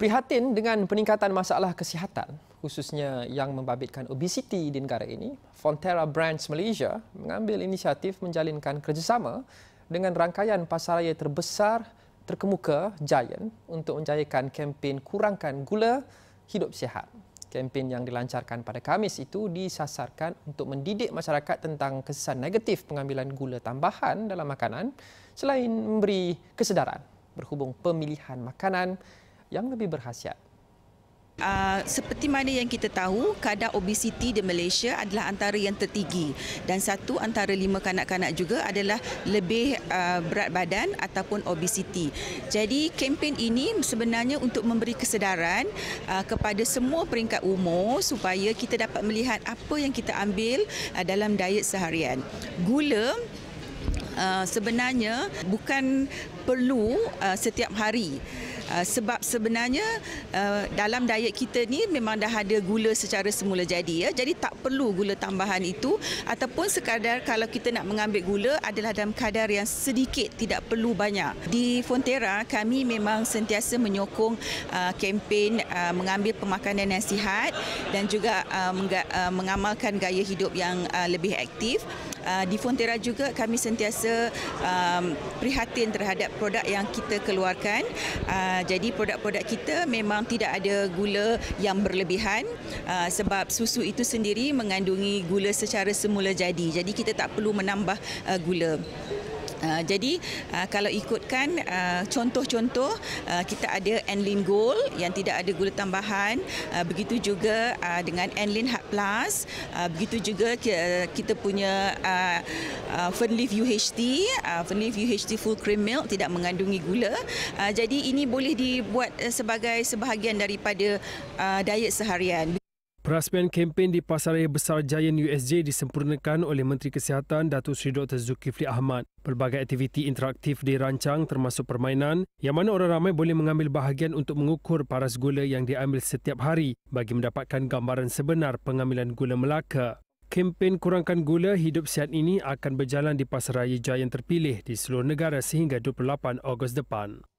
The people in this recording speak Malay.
Prihatin dengan peningkatan masalah kesihatan, khususnya yang membabitkan obesiti di negara ini, Fonterra Brands Malaysia mengambil inisiatif menjalinkan kerjasama dengan rangkaian pasaraya terbesar terkemuka Giant untuk menjayakan kempen Kurangkan Gula, Hidup Sihat. Kempen yang dilancarkan pada Khamis itu disasarkan untuk mendidik masyarakat tentang kesan negatif pengambilan gula tambahan dalam makanan selain memberi kesedaran berhubung pemilihan makanan yang lebih berkhasiat. Seperti mana yang kita tahu, kadar obesiti di Malaysia adalah antara yang tertinggi dan 1 antara 5 kanak-kanak juga adalah lebih berat badan ataupun obesiti. Jadi kempen ini sebenarnya untuk memberi kesedaran kepada semua peringkat umur supaya kita dapat melihat apa yang kita ambil dalam diet seharian. Gula sebenarnya bukan perlu setiap hari. Sebab sebenarnya dalam diet kita ni memang dah ada gula secara semula jadi, ya. Jadi tak perlu gula tambahan itu, ataupun sekadar kalau kita nak mengambil gula adalah dalam kadar yang sedikit, tidak perlu banyak. Di Fonterra kami memang sentiasa menyokong kempen mengambil pemakanan yang sihat dan juga mengamalkan gaya hidup yang lebih aktif. Di Fonterra juga kami sentiasa prihatin terhadap produk yang kita keluarkan. Jadi produk-produk kita memang tidak ada gula yang berlebihan sebab susu itu sendiri mengandungi gula secara semula jadi. Jadi kita tak perlu menambah gula. Jadi kalau ikutkan contoh-contoh, kita ada Enlin Gold yang tidak ada gula tambahan, begitu juga dengan Enlin Heart Plus, begitu juga kita punya Fernleaf UHT, Fernleaf UHT Full Cream Milk tidak mengandungi gula. Jadi ini boleh dibuat sebagai sebahagian daripada diet seharian. Perasmian kempen di Pasaraya Besar Giant USJ disempurnakan oleh Menteri Kesihatan Datuk Seri Dr. Zulkifli Ahmad. Pelbagai aktiviti interaktif dirancang termasuk permainan yang mana orang ramai boleh mengambil bahagian untuk mengukur paras gula yang diambil setiap hari bagi mendapatkan gambaran sebenar pengambilan gula Melaka. Kempen Kurangkan Gula, Hidup Sihat ini akan berjalan di Pasaraya Giant terpilih di seluruh negara sehingga 28 Ogos depan.